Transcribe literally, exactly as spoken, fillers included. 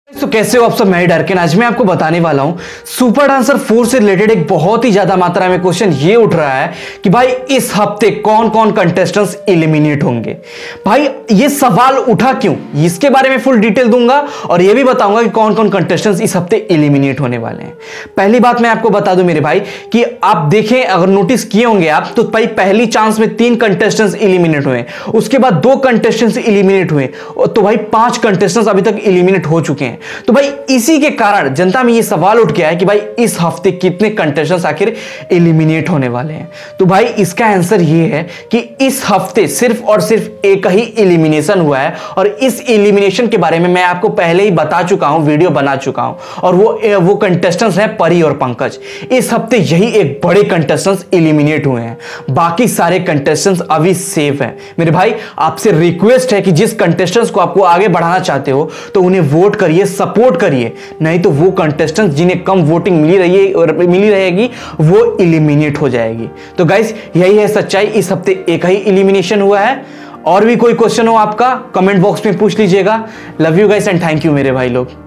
तो कैसे हो आप सब, मैं डरकेन। आज मैं आपको बताने वाला हूं सुपर डांसर फोर से रिलेटेड एक बहुत ही ज्यादा मात्रा में क्वेश्चन ये उठ रहा है कि भाई इस हफ्ते कौन कौन कंटेस्टेंट्स एलिमिनेट होंगे। भाई ये सवाल उठा क्यों, इसके बारे में फुल डिटेल दूंगा और ये भी बताऊंगा कि कौन कौन कंटेस्टेंट्स इस हफ्ते एलिमिनेट होने वाले हैं। पहली बात मैं आपको बता दूं मेरे भाई कि आप देखें, अगर नोटिस किए होंगे आप, तो भाई पहली चांस में तीन कंटेस्टेंट्स एलिमिनेट हुए, उसके बाद दो कंटेस्टेंट्स एलिमिनेट हुए, तो भाई पांच कंटेस्टेंट्स अभी तक एलिमिनेट हो चुके हैं। तो भाई इसी के कारण जनता में ये सवाल उठ गया है कि भाई इस हफ्ते कितने कंटेस्टेंट्स आखिर एलिमिनेट होने वाले हैं। तो भाई इसका आंसर ये है कि इस हफ्ते सिर्फ और सिर्फ एक ही एलिमिनेशन हुआ है और इस एलिमिनेशन के बारे में मैं आपको पहले ही बता चुका हूं, वीडियो बना चुका हूं, और वो वो कंटेस्टेंट्स हैं परी और पंकज। इस हफ्ते यही एक बड़े कंटेस्टेंट्स एलिमिनेट हुए हैं, बाकी सारे कंटेस्टेंट्स अभी सेफ हैं। मेरे भाई आपसे रिक्वेस्ट है कि जिस कंटेस्टेंट्स को आपको आगे बढ़ाना चाहते हो तो उन्हें वोट करिए, सपोर्ट करिए, नहीं तो वो कंटेस्टेंट्स जिन्हें कम वोटिंग मिली रही है और मिली रहेगी वो एलिमिनेट हो जाएगी। तो गाइस यही है सच्चाई, इस हफ्ते एक ही एलिमिनेशन हुआ है। और भी कोई क्वेश्चन हो आपका कमेंट बॉक्स में पूछ लीजिएगा। Love you guys and thank you मेरे भाई लोग।